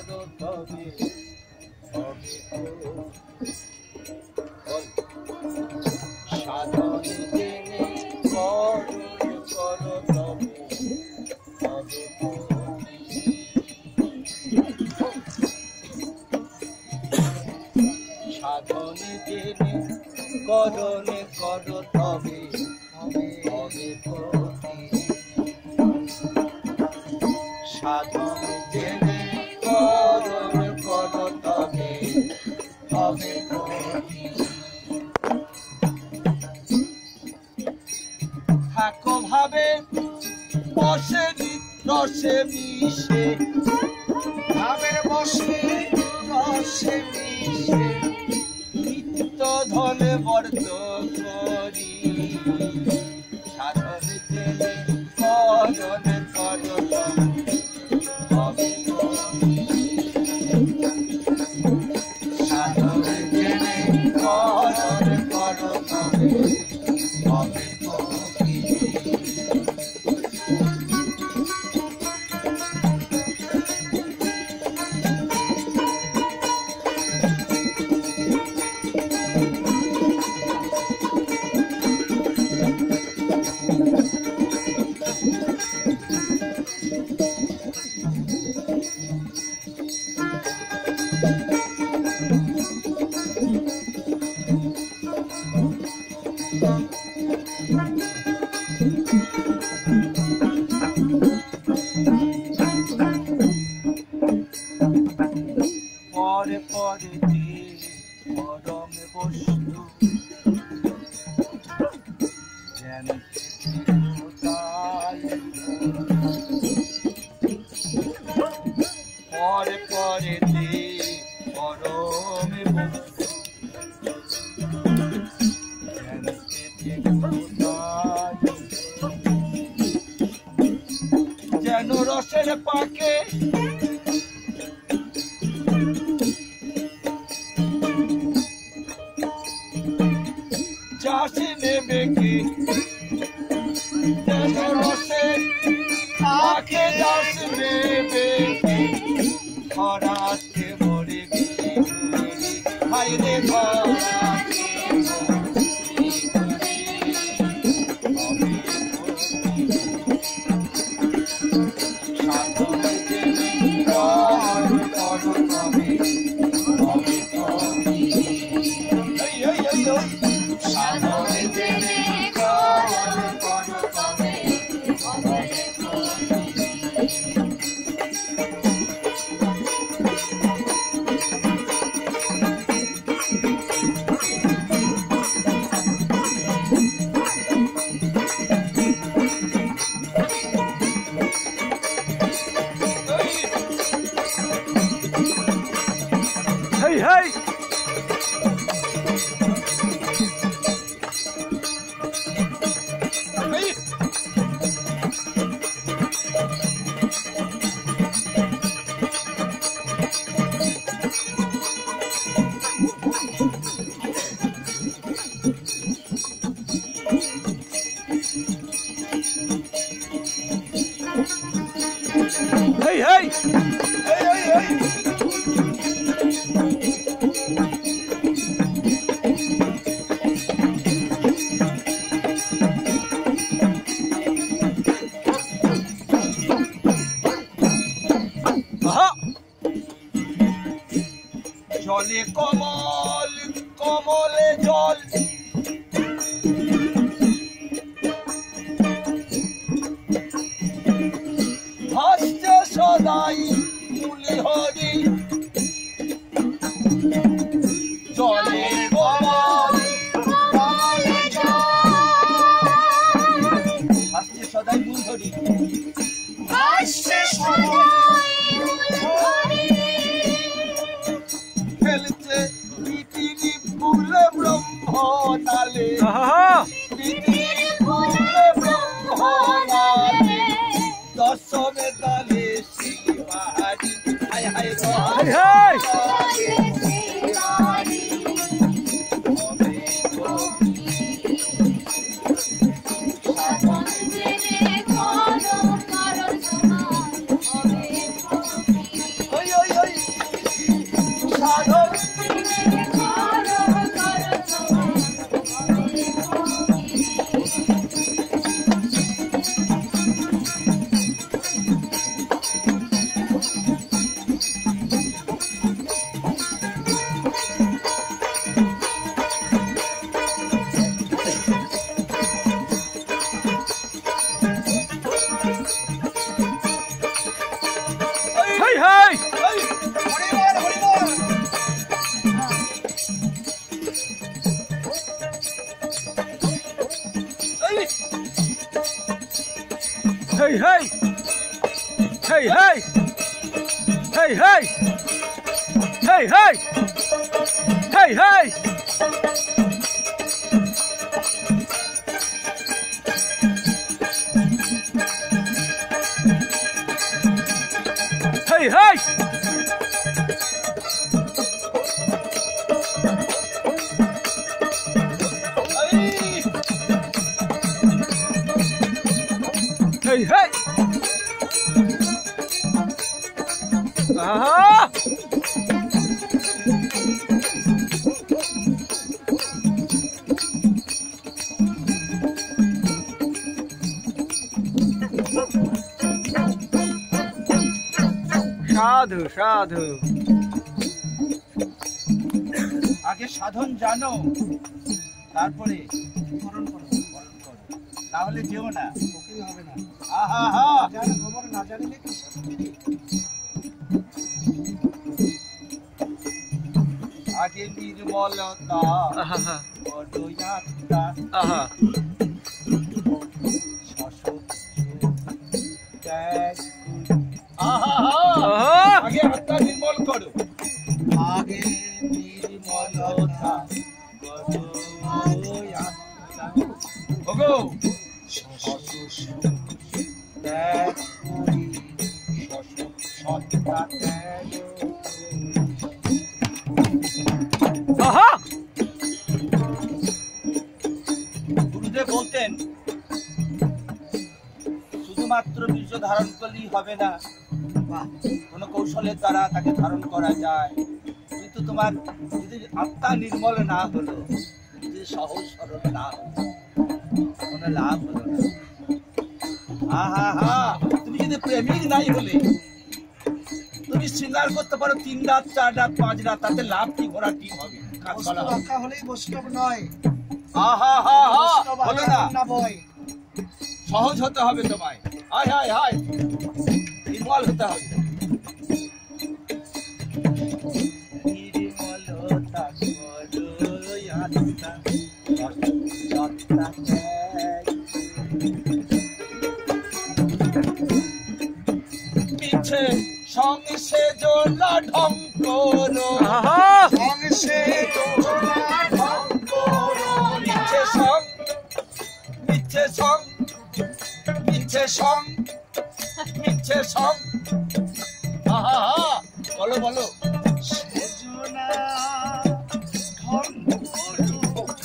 করো তবে সাধন জেনে করো তবে সাধন জেনে করো তবে সাধন জেনে করো তবে থাকো ভাবে বসে রসে মিশে ভাবের বসে রসে মিশে নিত্য ধনে বর্ত করি সাধন জেনে করো সাধন জেনে করো পরে পরে পরমে বসলু যেন পরে পরে পরমে যেন রসের পাকে চাষে নেবে কি যেন রসের পাকে চাষ নেবে খরাতে মরে বাইরে hey! Hey, hey! Hey, hey, hey! জলে কমল কমলে জল ভাসছে সদাই মুলি হরি জলে কমল কমলে জল ভাসছে সদাই মুলি হরি ভাসছে সদাই মুলি হরি ফেলছে পৃথিবী ফুলে ব্রহ্ম নালে পৃথিবী ফুলে ব্রহ্ম নালে দশমে তালে শিবারি হায় হায় হায় হায় hey! Hey, hey! Hey, hey! Hey, hey! Hey, hey! Hey, hey! Hey, hey! Aha! সাধু সাধু আগে সাধন জানো তারপরে করণ করো তাহলে যেও না হবে না আহা হা জানো খবর না জানলে কি আগে নির্মলতা আহা বড়য়াত্রা আহা আগে আত্মা নির্মল করো আগে নির্মলতা ওগো আহা গুরুদেব বলতেন শুধুমাত্র বীর্য ধারণ করলেই হবে না, কোন কৌশলের দ্বারা তাকে ধারণ করা যায়, কিন্তু তোমার যদি আত্মা নির্মল না হলো, যদি সহজ সরল না হলো, কোনো লাভ হলো না। আহা হা, তুমি যদি প্রেমিক নাই হলে তুমি শৃঙ্গার করতে পারো 3 রাত 4 রাত 5 রাত, তাতে লাভ কি ঘোড়া কি হবে? হলেই বৈষ্ণব নয়। আহা হা হা, বলো না সহজ হতে হবে তোমায়, হায় হায় হায় নির্মল হতে হবে। পিছে সংসে জোলা ঢং করো, সংসে জোলা ঢং করো, মিছে সং মিছে সং মিছে সং মিছে সং, আহা হা, বলো বলো। সজনা ঢং করো,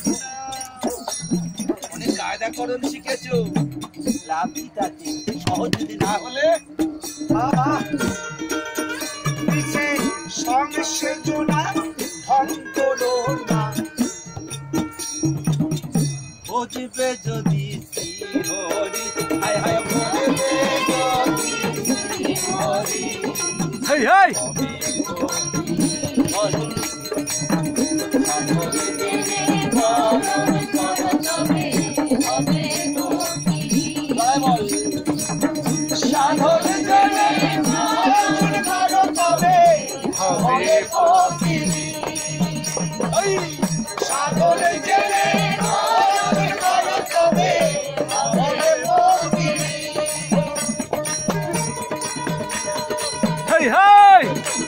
অনেক কায়দাকরণ শিখেছো, লাভ কি তাতে? সহজ যদি না হলে সংসে জোলা ঢং করো না, বুঝবে যদি হরি, হায় হায় বুঝবে যদি হরি, হেই হেই সাধন জনে ভালো তবে হবে ফকিরি, সাধন জনে ভালো তবে হবে ফকিরি। হেই হেই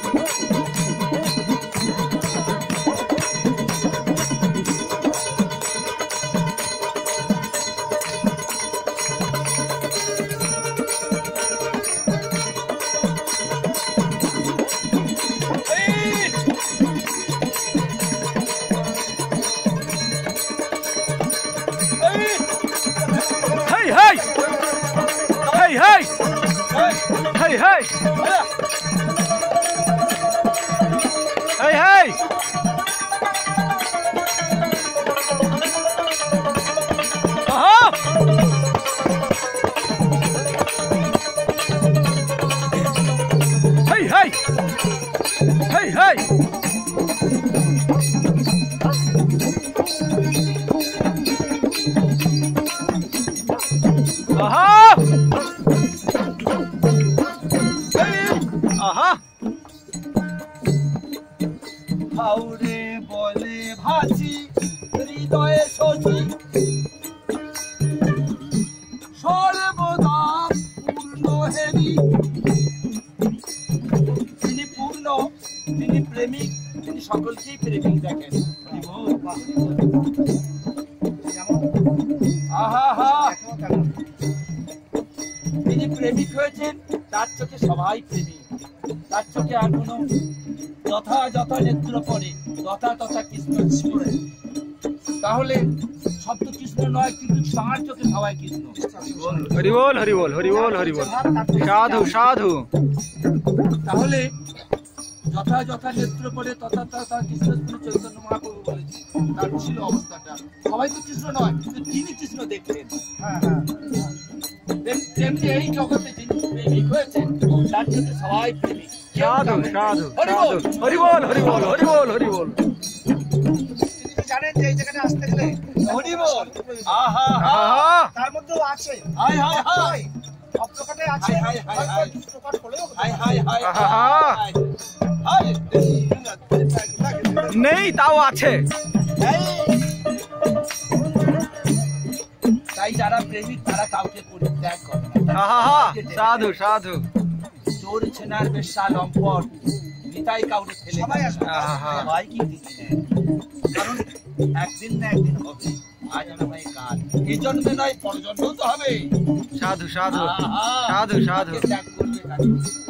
Hey, hey! Hey, hey! Hey, hey! Aha! Hey, hey! Hey, hey! Aha! Aha! হাওরে বলে ভাসি হৃদয়ে শশী, সর্বদা তিনি প্রেমিক, তিনি সকলকেই প্রেমিক দেখেন। তিনি প্রেমিক হয়েছেন, তার চোখে সবাই প্রেমিক, তার চোখে আর কোনো যথা নেত্র পড়ে তথা কৃষ্ণ পড়ে। তাহলে সব তো কৃষ্ণ নয়, কিন্তু তার চোখে সবাই কৃষ্ণ। হরি বল হরি বল হরি বল হরি বল, সাধু সাধু। তাহলে যথা নেত্র পড়ে তথা কৃষ্ণ চৈতন্য মহাপ্রভু বলেছে, তার ছিল অবস্থাটা। সবাই তো কৃষ্ণ নয়, কিন্তু তিনি কৃষ্ণ দেখলেন। তেমনি এই জগতে যিনি প্রেমিক হয়েছেন, তার চোখে সবাই প্রেমিক। সাধু সাধু সাধু, হরি বল হরি বল হরি বল হরি বল। জানেন যে এই জায়গাটা আসতে গেলে হরি বল, আহা আহা, তার মধ্যেও আছে, হাই হাই হাই সব প্রকারে আছে, হাই, হাই, হাই, হাই। প্রকার হলেও হাই হাই হাই আহা। Hi hi. নেই তাও আছে। তাই যারা প্রেমিক তারা কাউকে পরিত্যাগ করে না। আহা, সাধু সাধু। চোর ছেনার বেশ্যা লম্পট নিতাই কাউকে ফেলে সবাই দেয় আসবে। না। সবাই কি দিচ্ছে, কারণ একদিন না একদিন হবে। আজ নয় কাল, এই জন্মে নয় পর জন্মেও তো হবে। সাধু সাধু আহা, সাধু সাধু। কাকে ত্যাগ করবে কাকে?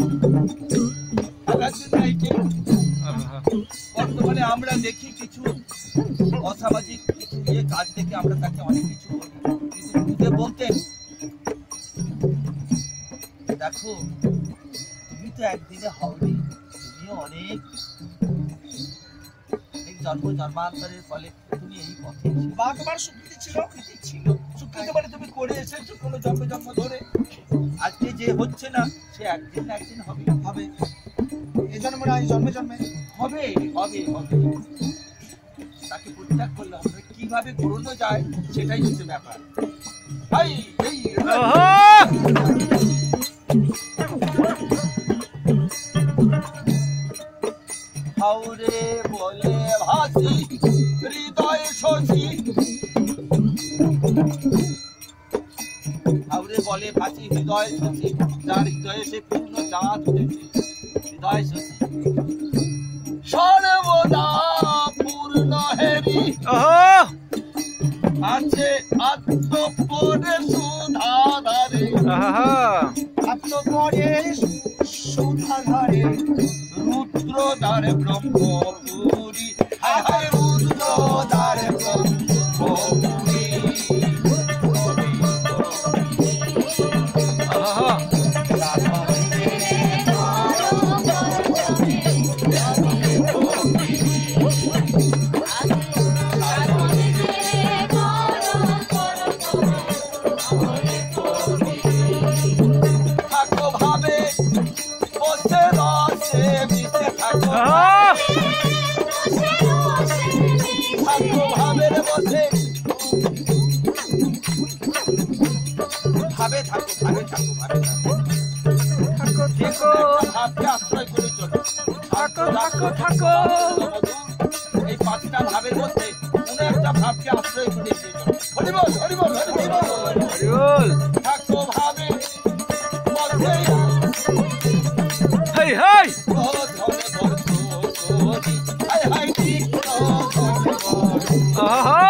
একদিন না একদিন। আহা, বর্তমানে আমরা দেখি কিছু অসামাজিক কিছু কাজ দেখে আমরা তাকে অনেক কিছু বলি, কিন্তু বুঝে বলতেন, দেখো তুমি তো একদিনে হওনি, তুমিও অনেক জন্মান্তরের ফলে তুমি এই পথে বা তোমার সুক্তি ছিল, সুকৃতি মানে তুমি করে এসেছো কোনো জন্ম ধরে। আজকে যে হচ্ছে না, সে একদিন না একদিন হবে হবে এই জন্মে না, এই জন্মে জন্মে হবে হবে হবে। তাকে পরিত্যাগ করলে হবে, কিভাবে ঘোরানো যায় সেটাই হচ্ছে ব্যাপার। ভাই এই আহা, হাওরে বলে ভাসি হৃদয় শশী, হাওরে বলে ভাসি হৃদয় শশী, যার হৃদয়ে সে পূর্ণ চাঁদ উঠেছে। হৃদয় শশী সর্বদা পূর্ণ হেরি, আহা, আছে আত্মপরে সুধাধারে। আহা, আত্মপরে সুধাধারে রুদ্রদ্বারে ব্রহ্মপুরী, হায় হায় রুদ্রদ্বারে ব্রহ্মপুরী। আহা, থাকো ভাবে বসে রসে মিশে থাকো, আহা, থাকো ভাবের বসে ভাবে থাকো ভাবে থাকো ভাবে থাকো। থাকো যে থাকো কোনো একটা ভাবকে আশ্রয় করে চলো। থাকো থাকো থাকো। এই পাঁচটা ভাবের মধ্যে কোনো একটা ভাবকে আশ্রয় করে দিয়ে চলো। হরি বল হরি বল হরি বল। হরি বল। থাকো ভাবে বসে হেই হেই, ধরে বর্তী, হায় হায় কৃষ্ণ ধরে বর্তী। আহা,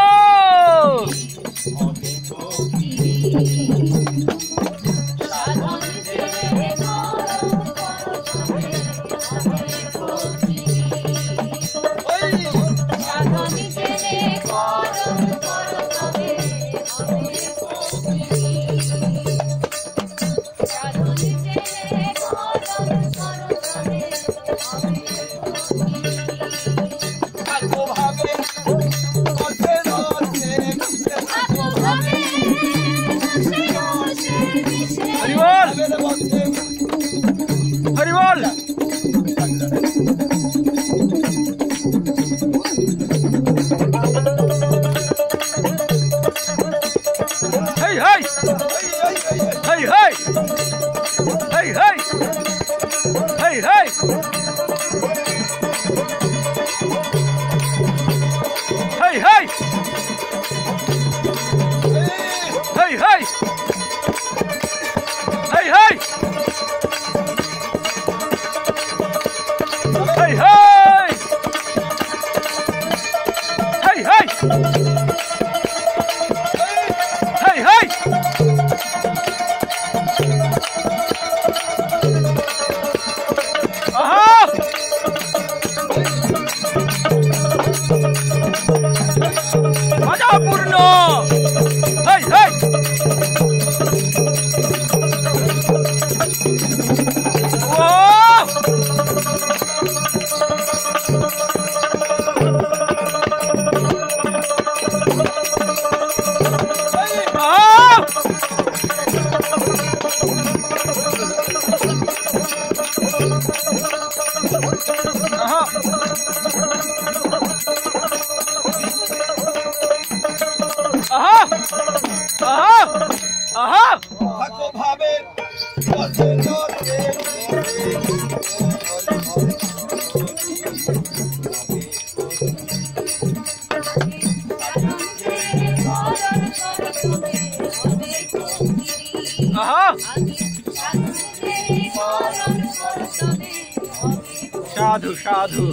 আহা থাকো ভাবে পথে চলতে। আহা সাধু সাধু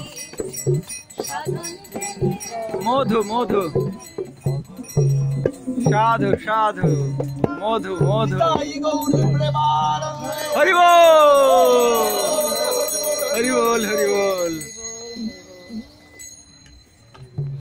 মধু মধু সাধু সাধু মধু মধু তাই গৌরী প্রেমানন্দে। হরি বল হরি বল হরি বল।